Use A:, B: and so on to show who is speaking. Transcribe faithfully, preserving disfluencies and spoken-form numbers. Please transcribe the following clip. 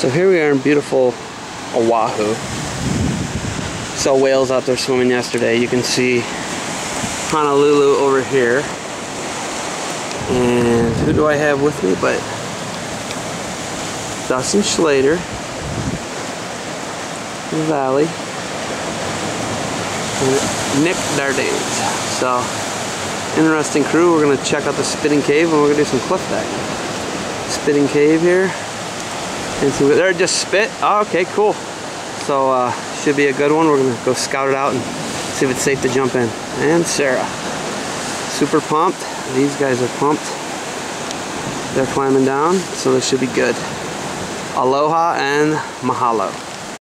A: So here we are in beautiful Oahu. Saw whales out there swimming yesterday. You can see Honolulu over here. And who do I have with me but Dustin Schlater, the Valley, and Nick Dardanes. So, interesting crew. We're going to check out the Spitting Cave and we're going to do some cliff diving. Spitting Cave here. And see what, there, just spit. Oh, okay, cool. So, uh, should be a good one. We're going to go scout it out and see if it's safe to jump in. And Sarah. Super pumped. These guys are pumped. They're climbing down, so this should be good. Aloha and mahalo.